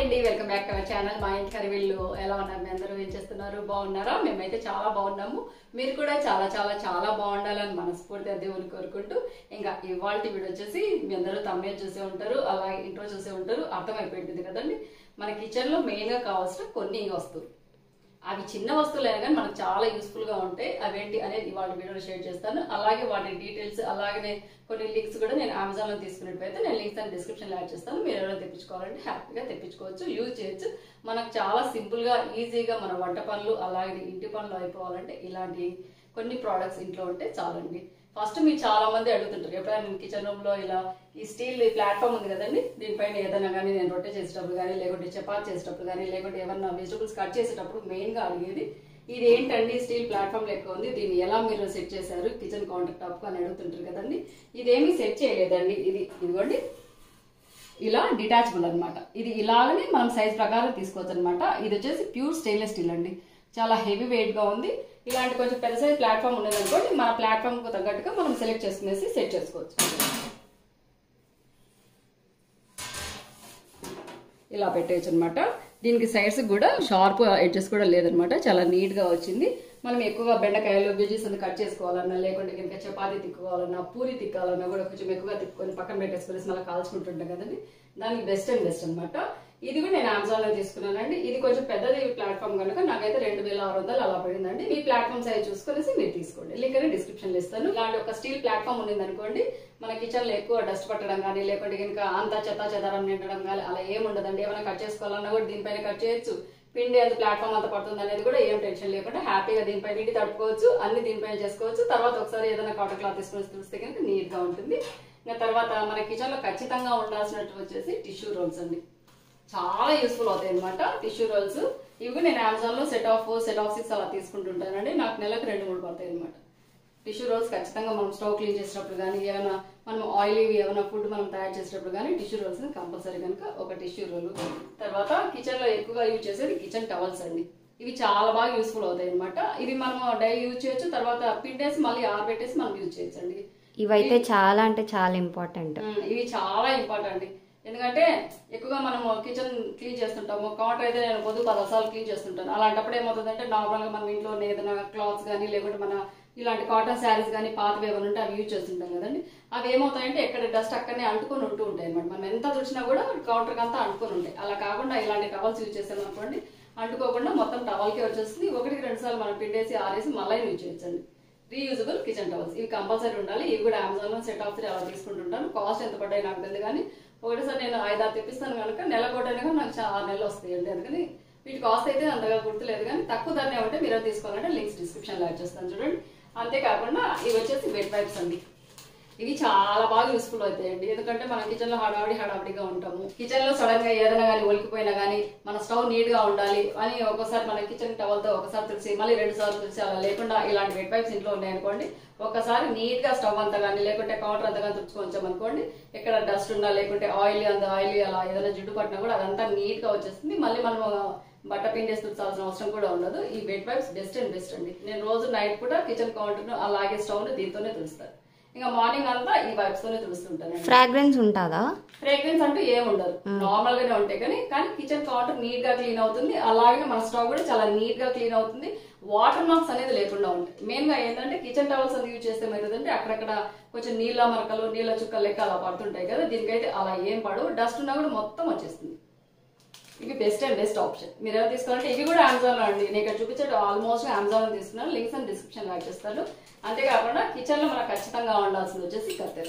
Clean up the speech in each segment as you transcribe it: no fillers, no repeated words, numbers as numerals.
అండి, welcome back to our channel. మా ఇంటి కరివీళ్ళు ఎలా ఉన్నారు? మీ అందరూ ఏం చేస్తున్నారు? బాగున్నారా? మేమైతే చాలా బాగున్నాము. మీరు కూడా చాలా చాలా చాలా బాగుండాలని మనస్ఫూర్తిగా దేవుని కోరుకుంటూ, ఇంకా ఇవాళ వీడియో వచ్చేసి మీ అందరూ తమిళ చూసే ఉంటారు, అలాగే ఇంట్రో చూసే ఉంటారు, అర్థమైపోయింది కదండి. మన కిచెన్ లో మెయిన్ గా కావాల్సిన కొన్ని వస్తువులు, అవి చిన్న వస్తువులైనా కానీ మనకు చాలా యూస్ఫుల్ గా ఉంటాయి. అవేంటి అనేది ఇవాళ వీడియోలో షేర్ చేస్తాను. అలాగే వాటి డీటెయిల్స్, అలాగే కొన్ని లింక్స్ కూడా నేను అమెజాన్ లో తీసుకున్నట్లయితే నేను లింక్స్ అని డిస్క్రిప్షన్ లో యాడ్ చేస్తాను. మీరు ఎవరైనా తెప్పించుకోవాలంటే హ్యాపీగా తెప్పించుకోవచ్చు, యూజ్ చేయొచ్చు. మనకు చాలా సింపుల్ గా ఈజీగా మన వంట పనులు అలాగే ఇంటి పనులు అయిపోవాలంటే ఇలాంటి కొన్ని ప్రోడక్ట్స్ ఇంట్లో ఉంటే చాలండి. ఫస్ట్ మీరు చాలా మంది అడుగుతుంటారు, ఎప్పుడైనా నేను కిచెన్ రూమ్ లో ఇలా ఈ స్టీల్ ప్లాట్ఫామ్ ఉంది కదండి, దీనిపైన ఏదైనా కానీ నేను రొట్టె చేసేటప్పుడు కానీ, లేకుంటే చపాతి చేసేటప్పుడు కానీ, లేకుంటే ఏమన్నా వెజిటబుల్స్ కట్ చేసేటప్పుడు మెయిన్ గా అడిగేది ఇది ఏంటండి, స్టీల్ ప్లాట్ఫామ్ లెక్క ఉంది, దీన్ని ఎలా మీరు సెట్ చేశారు కిచెన్ కౌంటర్ టాప్ అని అడుగుతుంటారు కదండి. ఇదేమీ సెట్ చేయలేదండి. ఇదిగోండి ఇలా డిటాచబుల్ అనమాట. ఇది ఇలాగనే మనం సైజ్ ప్రకారం తీసుకోవచ్చు అనమాట. ఇది వచ్చేసి ప్యూర్ స్టెయిన్లెస్ స్టీల్ అండి, చాలా హెవీ వెయిట్ గా ఉంది. ఇలాంటి కొంచెం పెద్ద సైజ్ ప్లాట్ఫామ్ ఉన్నది అనుకోండి, మన ప్లాట్ఫామ్ కు తగ్గట్టుగా మనం సెలెక్ట్ చేసుకునేసి సెట్ చేసుకోవచ్చు. ఇలా పెట్టేయచ్చు అనమాట. దీనికి సైడ్స్ కూడా షార్ప్ ఎడ్జెస్ కూడా లేదనమాట, చాలా నీట్ గా వచ్చింది. మనం ఎక్కువగా బెండకాయలు వెజీస్ అని కట్ చేసుకోవాలన్నా, లేకుంటే కనుక చపాతీ తిక్కుకోవాలన్నా, పూరి తిక్కాలన్నా కూడా కొంచెం ఎక్కువగా తిక్కుని పక్కన పెట్టేసుకునేసి మళ్ళీ కాల్చుకుంటుంటాం కదండి, దానికి బెస్ట్ అండ్ బెస్ట్ అనమాట. ఇది కూడా నేను అమెజాన్ లో తీసుకున్నానండి. ఇది కొంచెం పెద్దది ప్లాట్ఫామ్ కనుక నాకైతే 2600 అలా పడిందండి. మీ ప్లాట్ఫామ్ సైజ్ చూసుకునేసి మీరు తీసుకోండి. లింక్ అనేది డిస్క్రిప్షన్ లో ఇస్తాను. ఇలాంటి ఒక స్టీల్ ప్లాట్ఫామ్ ఉంది అనుకోండి, మన కిచెన్ లో ఎక్కువ డస్ట్ పట్టడం కానీ, లేకుంటే కనుక అంతా చెత్త చెదారం నిండడం కానీ అలా ఏముండదండి. ఏమైనా కట్ చేసుకోవాలన్నా కూడా దీనిపైన కట్ చేయొచ్చు. పిండి అది ప్లాట్ఫామ్ అంతా పడుతుంది అనేది కూడా ఏం టెన్షన్ లేకుండా హ్యాపీగా దీనిపైన నీటి తడుపుకోవచ్చు, అన్ని దీనిపైన చేసుకోవచ్చు. తర్వాత ఒకసారి ఏదైనా కాటన్ క్లాత్ తీసుకొని తుడిస్తే కనుక నీట్ గా ఉంటుంది. ఇంకా తర్వాత మన కిచెన్ లో ఖచ్చితంగా ఉండాల్సినట్టు వచ్చేసి టిష్యూ రోల్స్ అండి, చాలా యూస్ఫుల్ అవుతాయి అనమాట టిష్యూ రోల్స్. ఇవి నేను అమెజాన్ లో సెట్ ఆఫ్ 6 అలా తీసుకుంటుంటానండి. నాకు నెలకు 2-3 పడతాయి అనమాట. టిష్యూ రోల్స్ ఖచ్చితంగా మనం స్టవ్ క్లీన్ చేసేటప్పుడు కానీ, ఏమైనా మనం ఆయిల్ ఏమైనా ఫుడ్ మనం తయారు చేసేటప్పుడు కానీ టిష్యూ రోల్స్ కంపల్సరీ కనుక ఒక టిష్యూ రోల్. తర్వాత కిచెన్ లో ఎక్కువగా యూజ్ చేసేది కిచెన్ టవల్స్ అండి. ఇవి చాలా బాగా యూస్ఫుల్ అవుతాయి అనమాట. ఇవి మనం డైలీ యూజ్ చేయొచ్చు, తర్వాత పిండేసి మళ్ళీ ఆరబెట్టేసి మనం యూజ్ చేయొచ్చు అండి. ఇవైతే చాలా అంటే చాలా ఇంపార్టెంట్. ఇవి చాలా ఇంపార్టెంట్. ఎందుకంటే ఎక్కువగా మనం కిచెన్ క్లీన్ చేస్తుంటాము, కౌంటర్ అయితే నేను పొద్దు 10 సార్లు క్లీన్ చేస్తుంటాను. అలాంటప్పుడు ఏమవుతుందంటే నార్మల్ గా మనం ఇంట్లో ఏదైనా క్లాత్స్ కానీ, లేకుంటే మన ఇలాంటి కాటన్ శారీస్ కానీ పాతవి ఏమైనా ఉంటే అవి యూజ్ చేస్తుంటాం కదండి. అవి ఏమవుతాయంటే ఎక్కడ డస్ట్ అక్కడనే అంటుకొని ఉంటూ ఉంటాయి అనమాట. మనం ఎంత తుడిచినా కూడా కౌంటర్ అంతా అంటుకొని ఉంటాయి. అలా కాకుండా ఇలాంటి టవల్స్ యూజ్ చేసాం అనుకోండి, అంటుకోకుండా మొత్తం టవల్కే వచ్చేస్తుంది. 1-2 సార్లు మనం పిండేసి ఆరేసి మళ్ళీ యూజ్ చేయొచ్చండి. రీయూజబుల్ కిచెన్ టవల్స్ ఇవి కంపల్సరీ ఉండాలి. ఇవి కూడా అమెజాన్ లో సెట్ ఆఫ్ 3 అలా తీసుకుంటుంటాను. కాస్ట్ ఎంత పడ్డాయి నాకు తెలియదు కానీ ఒకటేసారి నేను 5-6 తెప్పిస్తాను కనుక నెలకోటైనా నాకు 6 నెలలు వస్తాయండి. అందుకని వీటి కాస్ట్ అయితే అంతగా గుర్తులేదు కానీ తక్కువ ధరనే ఉంటే మీరు తీసుకోవాలంటే లింక్స్ డిస్క్రిప్షన్ లో యాడ్ చేస్తాను చూడండి. అంతేకాకుండా ఇవి వచ్చేసి వెట్ వైప్స్ అండి. ఇవి చాలా బాగా యూస్ఫుల్ అవుతాయండి. ఎందుకంటే మనం కిచెన్ లో హడావిడిగా ఉంటాము. కిచెన్ లో సడన్ గా ఏదైనా కానీ ఒలికిపోయినా కానీ మన స్టవ్ నీట్ గా ఉండాలి అని ఒకసారి మన కిచెన్ టవల్ తో ఒకసారి తుడిచి మళ్ళీ 2 సార్లు తుడిచి అలా లేకుండా ఇలాంటి వెట్ వైప్స్ ఇంట్లో ఉన్నాయనుకోండి, ఒకసారి నీట్ గా స్టవ్ అంతా కానీ లేకుంటే కౌంటర్ అంతా కానీ తుడుచుకోవచ్చు అనుకోండి, ఎక్కడ డస్ట్ ఉన్నా లేకుంటే ఆయిల్ అలా ఏదైనా జిడ్డు పట్టినా కూడా అదంతా నీట్ గా వచ్చేస్తుంది. మళ్ళీ మనం బట్ట పిండేసి తుడిచాల్సిన అవసరం కూడా ఉండదు. ఈ wet wipes best and best అండి. నేను రోజు నైట్ కూడా కిచెన్ కౌంటర్ అలాగే స్టవ్ ని దీంతోనే తుడుస్తాను. ఇంకా మార్నింగ్ అంతా ఈ వైప్స్ తోనే తుడుస్తుంటాను. ఫ్రాగ్రెన్స్ ఉంటుందా? ఫ్రాగ్రెన్స్ అంటూ ఏముండదు, నార్మల్ గానే ఉంటాయి. కానీ కిచెన్ కౌంటర్ నీట్ గా క్లీన్ అవుతుంది. అలాగే మన స్టవ్ కూడా చాలా నీట్ గా క్లీన్ అవుతుంది. వాటర్ మార్క్స్ అనేది లేకుండా ఉంటాయి. మెయిన్ గా ఏంటంటే కిచెన్ టవల్స్ అది యూజ్ చేస్తే ఏమవుతుందంటే అక్కడక్కడ కొంచెం నీళ్ళ మరకలు, నీళ్ళ చుక్కలు లెక్క అలా పడుతుంటాయి కదా, దీనికైతే అలా ఏం పడవు. డస్ట్ ఉన్నా కూడా మొత్తం వచ్చేస్తుంది. ఇవి బెస్ట్ అండ్ బెస్ట్ ఆప్షన్. మీరు ఎవరు తీసుకోవాలంటే ఇవి కూడా అమెజాన్ లో అండి. నేను ఇక్కడ చూపించే ఆల్మోస్ట్ అమెజాన్ లో తీసుకున్నాను. లింక్స్ అని డిస్క్రిప్షన్ యాడ్ చేస్తాను. అంతేకాకుండా కిచెన్ లో మనకు ఖచ్చితంగా ఉండాల్సింది వచ్చేసి కత్తెర.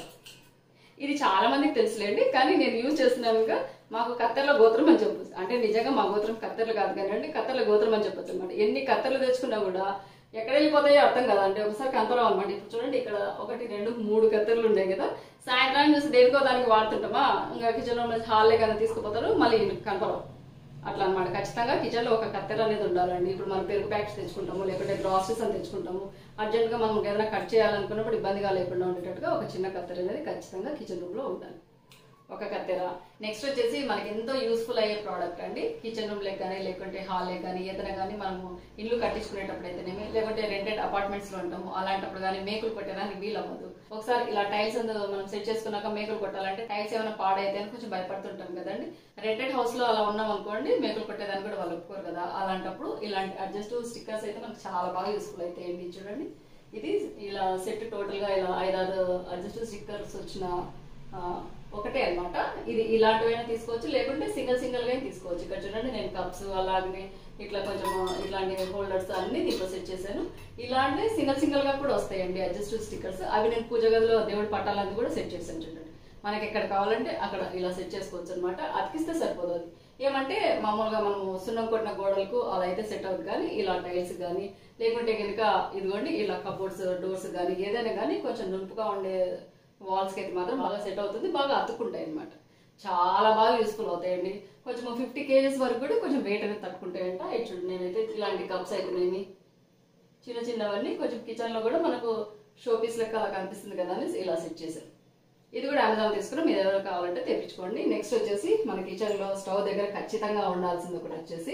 ఇది చాలా మందికి తెలుసులేండి, కానీ నేను యూజ్ చేస్తున్నాను. మాకు కత్తెరల గోత్రం అని చెప్పొచ్చు. అంటే నిజంగా మా గోత్రం కత్తెరలు కాదు కానీ కత్తెరల గోత్రం అని చెప్పొచ్చు అనమాట. ఎన్ని కత్తెరలు తెచ్చుకున్నా కూడా ఎక్కడ వెళ్ళిపోతాయో అర్థం కదా అంటే ఒకసారి కనపడవు అనమాట. ఇప్పుడు చూడండి, ఇక్కడ 1-2-3 కత్తెరలు ఉన్నాయి కదా, సాయంత్రం చూసి దేనికో దానికి వాడుతుంటామా, ఇంకా కిచెన్ లో హాల్లే కదా తీసుకుపోతారు, మళ్ళీ కనపడవు. అట్లా అనమాట. ఖచ్చితంగా కిచెన్ లో ఒక కత్తెర అనేది ఉండాలండి. ఇప్పుడు మనం పెరుగు ప్యాకెట్స్ తెచ్చుకుంటాము, లేకుంటే గ్రాసరీస్ అని తెచ్చుకుంటాము, అర్జెంట్ గా మనం ఏదైనా కట్ చేయాలనుకున్నప్పుడు ఇబ్బందిగా లేకుండా ఉండేటట్టుగా ఒక చిన్న కత్తెర అనేది ఖచ్చితంగా కిచెన్ రూమ్ లో ఉండాలి. ఒక కత్తెర. నెక్స్ట్ వచ్చేసి మనకి ఎంతో యూస్ఫుల్ అయ్యే ప్రోడక్ట్ అండి. కిచెన్ రూమ్ లెక్క కానీ లేకుంటే హాల్ లెక్క కానీ ఏదైనా కానీ మనము ఇల్లు కట్టించుకునేటప్పుడు అయితేనేమి లేకుంటే రెంటెడ్ అపార్ట్మెంట్స్ లో ఉంటాము అలాంటప్పుడు కానీ మేకులు కొట్టడానికి వీలు అవ్వదు. ఒకసారి ఇలా టైల్స్ మనం సెట్ చేసుకున్నాక మేకులు కొట్టాలంటే టైల్స్ ఏమైనా పాడైతే అని కొంచెం భయపడుతుంటాం కదండి. రెంటెడ్ హౌస్ లో అలా ఉన్నాం అనుకోండి మేకులు కొట్టేదాన్ని కూడా వాళ్ళు ఒప్పుకోరు కదా. అలాంటప్పుడు ఇలాంటి అడ్జస్టివ్ స్టిక్కర్స్ అయితే మనకు చాలా బాగా యూస్ఫుల్ అవుతాయండి. చూడండి ఇది ఇలా సెట్ టోటల్ గా ఇలా 5-6 అడ్జస్టివ్ స్టిక్కర్స్ వచ్చిన ఒకటే అన్నమాట. ఇది ఇలాంటివైనా తీసుకోవచ్చు లేకుంటే సింగిల్ గా తీసుకోవచ్చు. ఇక్కడ చూడండి నేను కప్స్ అలాగే ఇట్లా కొంచెం ఇట్లాంటి హోల్డర్స్ అన్ని దీంట్లో సెట్ చేశాను. ఇలాంటివి సింగిల్ గా కూడా వస్తాయండి అడ్జస్టివ్ స్టిక్కర్స్. అవి నేను పూజ గదిలో దేవుడి పట్టాలన్నీ కూడా సెట్ చేశాను. చూడండి మనకి ఎక్కడ కావాలంటే అక్కడ ఇలా సెట్ చేసుకోవచ్చు అనమాట. అతికిస్తే సరిపోదు. అది ఏమంటే మామూలుగా మనము సున్నం కొట్టిన గోడలకు అలా అయితే సెట్ అవుతుంది. కానీ ఇలా టైల్స్ కానీ లేకుంటే కనుక ఇదిగోండి ఇలా కబోర్డ్స్ డోర్స్ కానీ ఏదైనా కానీ కొంచెం నుంపుగా ఉండే వాల్స్ కి అయితే మాత్రం బాగా సెట్ అవుతుంది. బాగా అతుక్కుంటాయి అనమాట. చాలా బాగా యూస్ఫుల్ అవుతాయండి. కొంచెం 50 kgs వరకు కూడా కొంచెం వెయిట్ అనేది తట్టుకుంటాయంట. చూడండి నేనైతే ఇలాంటి కప్స్ అయితేనేమి చిన్నవన్నీ కొంచెం కిచెన్ లో కూడా మనకు షో పీస్ లెక్క అలా కనిపిస్తుంది కదా అని ఇలా సెట్ చేశాను. ఇది కూడా అమెజాన్ తీసుకుని మీరు ఎవరు కావాలంటే తెప్పించుకోండి. నెక్స్ట్ వచ్చేసి మన కిచెన్ లో స్టవ్ దగ్గర ఖచ్చితంగా ఉండాల్సింది ఒకటి వచ్చేసి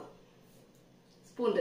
స్పూన్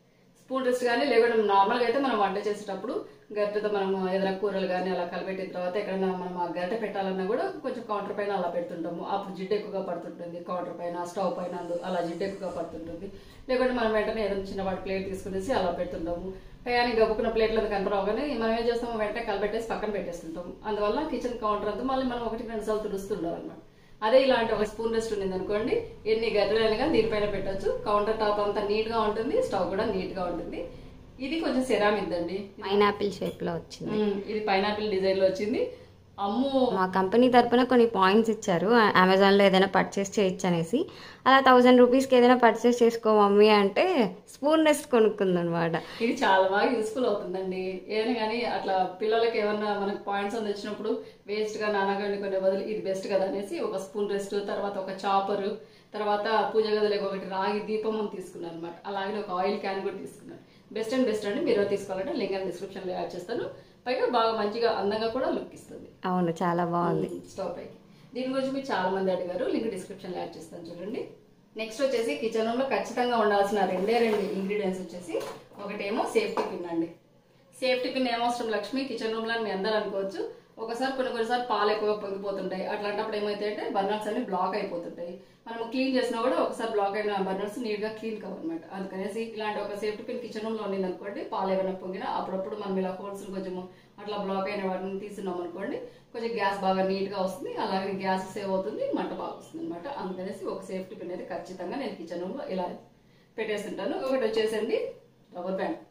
రెస్ట్ కానీ లేకుంటే నార్మల్గా అయితే మనం వంట చేసేటప్పుడు గరిటెతో మనం ఏదైనా కూరలు కానీ అలా కలిపెట్టిన తర్వాత ఎక్కడైనా మనం ఆ గరిటె పెట్టాలన్నా కూడా కొంచెం కౌంటర్ పైన అలా పెడుతుంటాము. అప్పుడు జిడ్డు ఎక్కువగా పడుతుంటుంది. కౌంటర్ పైన స్టవ్ పైన అలా జిడ్డు ఎక్కువగా పడుతుంటుంది. లేకుంటే మనం వెంటనే ఏదైనా చిన్నవాటి ప్లేట్ తీసుకునేసి అలా పెడుతుంటాము. టయానికి గబుకున్న ప్లేట్లు అది కనపరావు కానీ మనం ఏం చేస్తాము వెంటనే కలిపెట్టేసి పక్కన పెట్టేస్తుంటాము. అందువల్ల కిచెన్ కౌంటర్ అంతా మళ్ళీ మనం 1-2 సార్లు తుడుస్తుండాలన్నమాట. అదే ఇలాంటి ఒక స్పూన్ రెస్ట్ ఉంది అనుకోండి ఎన్ని గదిలైనా దీనిపైన పెట్టచ్చు. కౌంటర్ టాప్ అంతా నీట్ గా ఉంటుంది. స్టవ్ కూడా నీట్ గా ఉంటుంది. ఇది కొంచెం సెరామిక్ అండి. పైనాపిల్ షేప్ లో వచ్చింది. ఇది పైనాపిల్ డిజైన్ లో వచ్చింది. అమ్ము మా కంపెనీ తరపున కొన్ని పాయింట్స్ ఇచ్చారు. అమెజాన్ లో ఏదైనా పర్చేస్ చేయొచ్చు అనేసి. అలా 1000 రూపీస్కి ఏదైనా పర్చేస్ చేసుకో మమ్మీ అంటే స్పూన్ రెస్ట్ కొనుక్కుందనమాట. ఇది చాలా బాగా యూస్ఫుల్ అవుతుందండి. ఏదైనా కానీ అట్లా పిల్లలకి ఏమన్నా మనకు పాయింట్స్ అని వచ్చినప్పుడు వేస్ట్ గా నానాగా కొన్ని బదులు ఇది బెస్ట్ కదా అనేసి ఒక స్పూన్ రెస్ట్, తర్వాత ఒక చాపర్, తర్వాత పూజ గదిలోకి ఒకటి రాగి దీపం తీసుకున్నాను అనమాట. అలాగే ఒక ఆయిల్ క్యాన్ కూడా తీసుకున్నాను. బెస్ట్ అండి. మీరు తీసుకోవాలంటే లింక్ డిస్క్రిప్షన్ లో యాడ్ చేస్తాను. పైగా బాగా మంచిగా అందంగా కూడా లుక్ ఇస్తుంది. అవును చాలా బాగుంది. స్టవ్ పైకి దీని గురించి మీరు చాలా మంది అడిగారు. లింక్ డిస్క్రిప్షన్ లో యాడ్ చేస్తాను చూడండి. నెక్స్ట్ వచ్చేసి కిచెన్ రూమ్ లో ఖచ్చితంగా ఉండాల్సిన 2 ఇంగ్రీడియంట్స్ వచ్చేసి ఒకటేమో సేఫ్టీ పిన్ అండి. సేఫ్టీ పిన్ ఏమవసరం లక్ష్మి కిచెన్ రూమ్ లో మీ అందరూ అనుకోవచ్చు. ఒకసారి కొన్నిసార్లు పాలు ఎక్కువగా పొంగిపోతుంటాయి. అట్లాంటప్పుడు ఏమైతే బర్నర్స్ అన్ని బ్లాక్ అయిపోతుంటాయి. మనం క్లీన్ చేసినా కూడా ఒకసారి బ్లాక్ అయిన బర్నర్స్ నీట్ గా క్లీన్ కావన్నమాట. అందుకనేసి ఇలాంటి ఒక సేఫ్టీ పిన్ కిచెన్ రూమ్ లో ఉంది అనుకోండి పాలు ఏమైనా పొంగినా అప్పుడప్పుడు మనం ఇలా హోల్స్ కొంచెం అట్లా బ్లాక్ అయిన వాటిని తీస్తున్నాం అనుకోండి కొంచెం గ్యాస్ బాగా నీట్ గా వస్తుంది. అలాగే గ్యాస్ సేవ్ అవుతుంది, మంట బాగా వస్తుంది అనమాట. అందుకనేసి ఒక సేఫ్టీ పిన్ అయితే ఖచ్చితంగా నేను కిచెన్ రూమ్ లో ఇలా పెట్టేస్తుంటాను. ఒకటి వచ్చేసండి రబ్బర్ బ్యాండ్.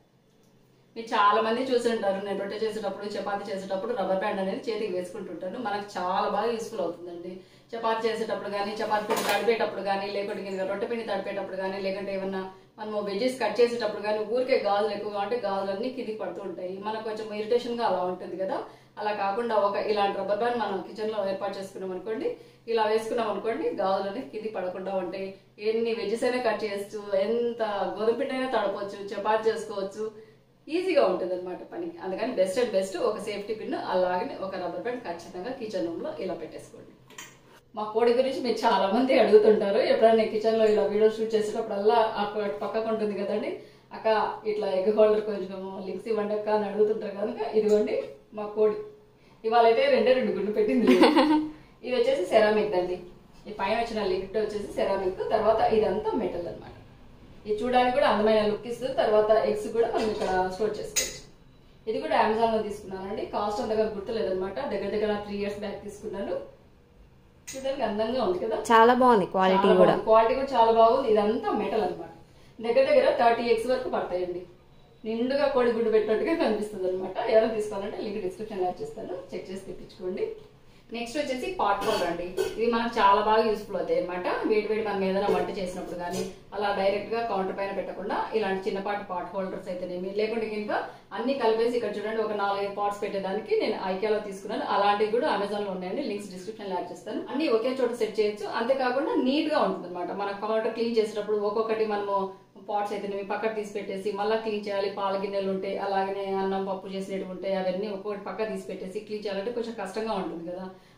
మీరు చాలా మంది చూస్తుంటారు నేను రొట్టె చేసేటప్పుడు చపాతీ చేసేటప్పుడు రబ్బర్ బ్యాండ్ అనేది చేతికి వేసుకుంటుంటాను. మనకు చాలా బాగా యూస్ఫుల్ అవుతుందండి. చపాతీ చేసేటప్పుడు కానీ చపాతీ పిండి తడిపేటప్పుడు కానీ లేకుంటే రొట్టె పిండి తడిపేటప్పుడు కానీ లేకుంటే ఏమన్నా మనము వెజ్జెస్ కట్ చేసేటప్పుడు కానీ ఊరికే గాజులు ఎక్కువగా ఉంటే గాజులన్నీ కిందికి పడుతూ ఉంటాయి. మనకు కొంచెం ఇరిటేషన్ గా అలా ఉంటుంది కదా. అలా కాకుండా ఒక ఇలాంటి రబ్బర్ బ్యాండ్ మనం కిచెన్ లో ఏర్పాటు చేసుకున్నాం అనుకోండి, ఇలా వేసుకున్నాం అనుకోండి గాజులన్నీ కింది పడకుండా ఉంటాయి. ఎన్ని వెజ్జెస్ అయినా కట్ చేయొచ్చు, ఎంత గోధుమ పిండి అయినా తడపవచ్చు, చపాతీ చేసుకోవచ్చు, ఈజీగా ఉంటుంది అనమాట పని. అందుకని బెస్ట్ ఒక సేఫ్టీ పిన్ అలాగే ఒక రబ్బర్ బ్యాండ్ ఖచ్చితంగా కిచెన్ రూమ్ లో ఇలా పెట్టేసుకోండి. మా కోడి గురించి మీరు చాలా మంది అడుగుతుంటారు. ఎప్పుడైనా కిచెన్ లో ఇలా వీడియో షూట్ చేసేటప్పుడల్లా అక్కడ పక్కకు ఉంటుంది కదండి అక్క ఇట్లా ఎగ్ హోల్డర్ కొంచెం లింక్స్ ఇవ్వండి అక్క అని అడుగుతుంటారు కనుక ఇదిగోండి మా కోడి ఇవాళ అయితే 2 గుడ్లు పెట్టింది. ఇది వచ్చేసి సెరామిక్ అండి. ఈ పైన వచ్చిన లిడ్ వచ్చేసి సెరామిక్, తర్వాత ఇదంతా మెటల్ అనమాట. ఇది చూడడానికి కూడా అందమైన లుక్ ఇస్తుంది. తర్వాత ఎగ్స్ కూడా మనం ఇక్కడ స్టోర్ చేసుకోవచ్చు. ఇది కూడా అమెజాన్ లో తీసుకున్నానండి. కాస్ట్ అంతగా గుర్తులేదనమాట. దగ్గర 3 years బ్యాక్ తీసుకున్నాను. చూడడానికి అందంగా ఉంది కదా, చాలా బాగుంది. క్వాలిటీ కూడా చాలా బాగుంది. ఇదంతా మెటల్ అనమాట. దగ్గర 30 eggs వరకు పడతాయండి. నిండుగా కోడి గుడ్డు పెట్టినట్టుగా కనిపిస్తుంది అనమాట. ఎవరైనా తీసుకోవాలంటే లింక్ డిస్క్రిప్షన్ యాడ్ చేస్తాను, చెక్ చేసి తెప్పించుకోండి. నెక్స్ట్ వచ్చేసి పాట్ హోల్డర్ అండి. ఇది మనకు చాలా బాగా యూస్ఫుల్ అవుతాయి అనమాట. వేడి మనం ఏదైనా వంట చేసినప్పుడు కానీ అలా డైరెక్ట్ గా కౌంటర్ పైన పెట్టకుండా ఇలాంటి చిన్నపాటి పాట్ హోల్డర్స్ అయితేనేమి లేకుంటే ఇంకా అన్ని కలిపేసి ఇక్కడ చూడండి ఒక 4-5 పాట్స్ పెట్టేదానికి నేను ఐకియాలో తీసుకున్నాను. అలాంటివి కూడా అమెజాన్ లో ఉన్నాయండి. లింక్స్ డిస్క్రిప్షన్ లో యాడ్ చేస్తాను. అన్ని ఒకే చోట సెట్ చేయొచ్చు. అంతేకాకుండా నీట్ గా ఉంటుంది అనమాట. మన కౌంటర్ క్లీన్ చేసేటప్పుడు ఒక్కొక్కటి మనము పాట్స్ అయితే పక్కకు తీసి పెట్టేసి మళ్ళీ క్లీన్ చేయాలి. పాల గిన్నెలు ఉంటాయి, అలాగనే అన్నం పప్పు చేసినట్టు ఉంటాయి, అవన్నీ ఒక్కొక్కటి పక్క తీసి పెట్టేసి క్లీన్ చేయాలంటే కొంచెం కష్టంగా ఉంటుంది కదా.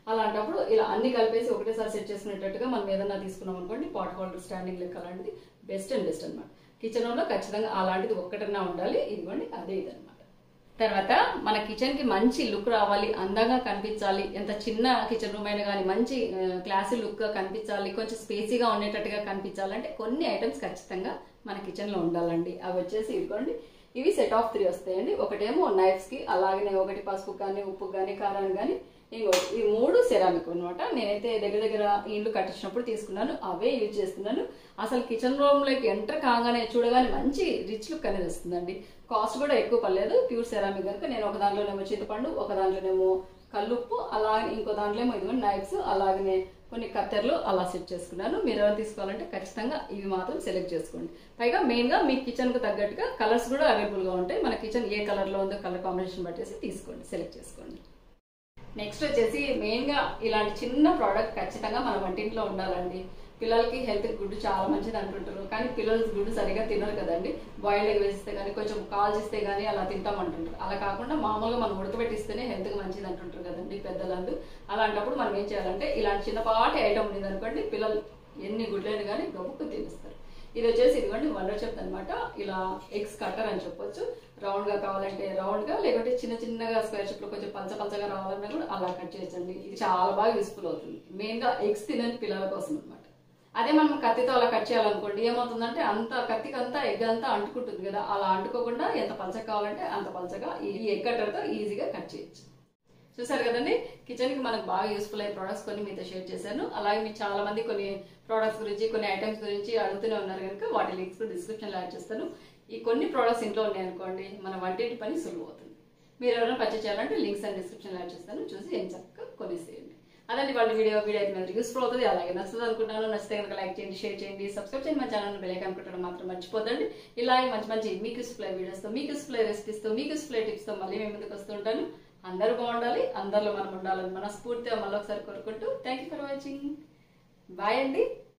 అలాంటప్పుడు ఇలా అన్ని కలిపేసి ఒకటేసారి సెట్ చేసుకునేటట్టుగా మనం ఏదన్నా తీసుకున్నాం అనుకోండి, పాట్ హోల్డర్ స్టాండింగ్ లెక్క అలాంటిది బెస్ట్ అండ్ బెస్ట్ అనమాట. కిచెన్ రూమ్ లో ఖచ్చితంగా అలాంటిది ఒక్కటన్నా ఉండాలి. ఇదిగోండి అదే ఇదనమాట. తర్వాత మన కిచెన్ కి మంచి లుక్ రావాలి, అందంగా కనిపించాలి, ఎంత చిన్న కిచెన్ రూమ్ అయినా కానీ మంచి క్లాసీ లుక్ గా కనిపించాలి, కొంచెం స్పేసీగా ఉండేటట్టుగా కనిపించాలంటే కొన్ని ఐటమ్స్ ఖచ్చితంగా మన కిచెన్ లో ఉండాలండి. అవి వచ్చేసి ఇదిగోండి, ఇవి సెట్ ఆఫ్ 3 వస్తాయండి. ఒకటేమో నైఫ్స్ కి, అలాగనే ఒకటి పసుపు కానీ, ఉప్పు కానీ, కారం కానీ, ఇంకోటి ఈ 3 సెరామిక్ అనమాట. నేనైతే దగ్గర దగ్గర ఇల్లు కట్టించినప్పుడు తీసుకున్నాను, అవే యూజ్ చేస్తున్నాను. అసలు కిచెన్ రూమ్ లోకి ఎంటర్ కాగానే చూడగానే మంచి రిచ్ లుక్ అనేది వస్తుందండి. కాస్ట్ కూడా ఎక్కువ పడలేదు, ప్యూర్ సెరామిక్ కనుక. నేను ఒక దాంట్లోనేమో చింతపండు, ఒక దాంట్లోనేమో కల్లుప్పు, అలాగే ఇంకో దాంట్లో ఏమో ఇదిగోండి నైఫ్స్, అలాగనే కొన్ని కత్తెరలు అలా సెట్ చేసుకున్నాను. మీరు ఎవరు తీసుకోవాలంటే ఖచ్చితంగా ఇవి మాత్రం సెలెక్ట్ చేసుకోండి. పైగా మెయిన్ గా మీ కిచెన్ కు తగ్గట్టుగా కలర్స్ కూడా అవైలబుల్ గా ఉంటాయి. మన కిచెన్ ఏ కలర్ లో ఉందో కలర్ కాంబినేషన్ బట్టేసి తీసుకోండి, సెలెక్ట్ చేసుకోండి. నెక్స్ట్ వచ్చేసి మెయిన్ గా ఇలాంటి చిన్న ప్రోడక్ట్ ఖచ్చితంగా మన వంటింట్లో ఉండాలండి. పిల్లలకి హెల్త్ గుడ్డు చాలా మంచిది అంటుంటారు, కానీ పిల్లలు గుడ్డు సరిగా తినరు కదండి. బాయిల్డ్ ఎగ్ వేస్తే కానీ, కొంచెం కాల్చిస్తే కానీ అలా తింటామంటుంటారు. అలా కాకుండా మామూలుగా మనం ఉడకబెట్టిస్తేనే హెల్త్ కి మంచిది అంటుంటారు కదండి పెద్దలందరూ. అలాంటప్పుడు మనం ఏం చేయాలంటే ఇలాంటి చిన్నపాటి ఐటమ్ ఉంది అనుకోండి, పిల్లలు ఎన్ని గుడ్లైనా కానీ గొప్పకు తినేస్తారు. ఇది వచ్చేసి ఇదిగోండి వండర్ చెప్తా అనమాట. ఇలా ఎగ్స్ కట్టర్ అని చెప్పొచ్చు. రౌండ్ గా కావాలంటే రౌండ్ గా, లేకపోతే చిన్న చిన్నగా స్క్వేర్ షేప్ లో కొంచెం పలచగా రావాలన్నా కూడా అలా కట్ చేయొచ్చండి. ఇది చాలా బాగా యూస్ఫుల్ అవుతుంది, మెయిన్ గా ఎగ్స్ తినని పిల్లల కోసం అనమాట. అదే మనం కత్తితో అలా కట్ చేయాలనుకోండి, ఏమవుతుందంటే అంత కత్తికి అంతా ఎగ్ అంతా అంటుకుంటుంది కదా. అలా అంటుకోకుండా ఎంత పలచగా కావాలంటే అంత పలచగా ఈ ఎగ్ కట్టర్ తో ఈజీగా కట్ చేయొచ్చు. చూసారు కదండి, కిచెన్ కి మనకు బాగా యూస్ఫుల్ అయ్యే ప్రొడక్ట్స్ కొన్ని మీతో షేర్ చేశాను. అలాగే మీకు చాలా మంది కొన్ని ప్రొడక్ట్స్ గురించి, కొన్ని ఐటమ్స్ గురించి అడుగుతూనే ఉన్నారు కనుక వాటి లింక్స్ డిస్క్రిప్షన్ లో యాడ్ చేస్తాను. ఈ కొన్ని ప్రొడక్ట్స్ ఇంట్లో ఉన్నాయనుకోండి, మన వంటింటి పని సులువు అవుతుంది. మీరు ఎవరైనా పర్చేస్ చేయాలంటే లింక్స్ అండ్ డిస్క్రిప్షన్ లో యాడ్ చేస్తాను, చూసి ఏం చక్కగా కొనేసేయండి. అదండి వాళ్ళ వీడియో అయితే మీకు యూస్ఫుల్ అవుతుంది, అలాగే నచ్చుతుంది అనుకుంటున్నాను. నచ్చితే కనుక లైక్ చేయండి, షేర్ చేయండి, సబ్స్క్రైబ్ చేయండి. మా ఛానల్ బెల్ ఐకాన్ కొట్టడం మాత్రం మర్చిపోదండి. ఇలాగే మంచి మీకు యూస్ఫుల్ అయ్యే వీడియోస్తో, మీకు యూస్ఫుల్ అయ్యే రెసిపీస్తో, మీకు యూస్ఫుల్ అయ్యే టిప్స్తో మళ్ళీ మేము ముందుకు వస్తూ ఉంటాను. అందరూ బాగుండాలి, అందరిలో మనం ఉండాలని మనస్ఫూర్తిగా మళ్ళీ ఒకసారి కోరుకుంటూ thank you for watching. Bye అండి.